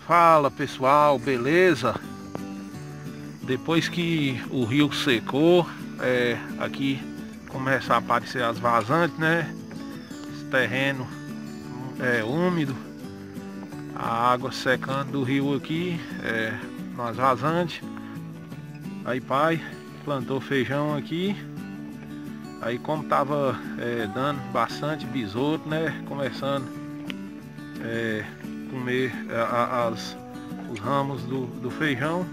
Fala pessoal, beleza? Depois que o rio secou, aqui começa a aparecer as vazantes, né? Esse terreno é úmido, a água secando do rio aqui, nas vazantes. Aí pai plantou feijão aqui. Aí como tava dando bastante besouro, né? Começando comer os ramos do feijão.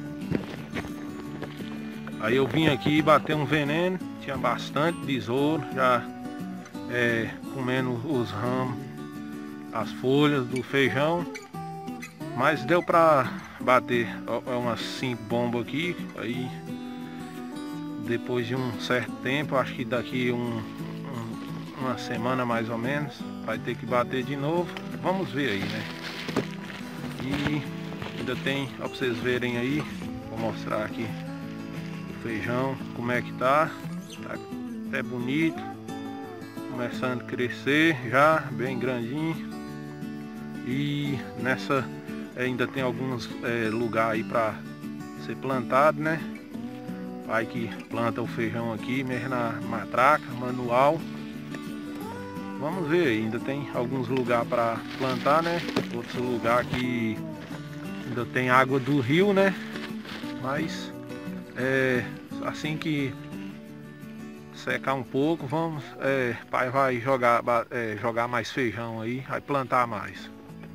Aí eu vim aqui bater um veneno, tinha bastante besouro já comendo os ramos, as folhas do feijão. Mas deu pra bater umas 5 bombas aqui. Aí depois de um certo tempo, acho que daqui uma semana mais ou menos, vai ter que bater de novo. Vamos ver aí, né? E ainda tem, ó, pra vocês verem aí, vou mostrar aqui o feijão, como é que tá até bonito, começando a crescer já, bem grandinho. E nessa ainda tem alguns lugares aí para ser plantado, né? Pai que planta o feijão aqui mesmo na matraca, manual. Vamos ver, ainda tem alguns lugares para plantar, né? Outros lugares que ainda tem água do rio, né? Mas assim que secar um pouco, pai vai jogar mais feijão aí, vai plantar mais.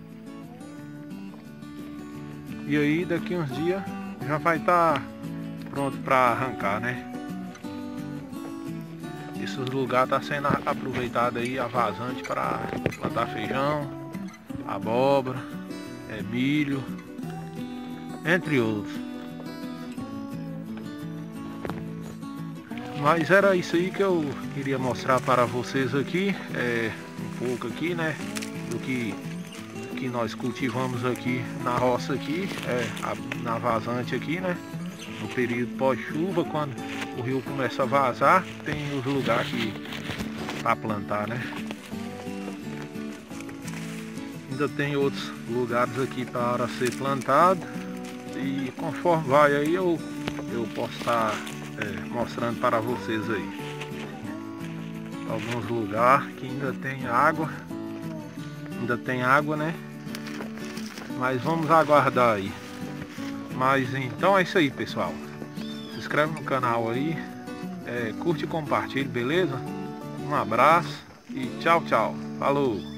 E aí daqui uns dias já vai estar pronto para arrancar, né? Esses lugares tá sendo aproveitado aí a vazante para plantar feijão, abóbora, milho, entre outros. Mas era isso aí que eu queria mostrar para vocês aqui, um pouco aqui, né, do que nós cultivamos aqui na roça aqui, na vazante aqui, né, no período pós-chuva, quando o rio começa a vazar, tem os lugares para plantar, né. Ainda tem outros lugares aqui para ser plantado, e conforme vai aí eu posso estar mostrando para vocês aí alguns lugares que ainda tem água, né? Mas vamos aguardar aí. Mas então é isso aí, pessoal. Se inscreve no canal aí, curte e compartilhe, beleza? Um abraço e tchau, tchau. Falou!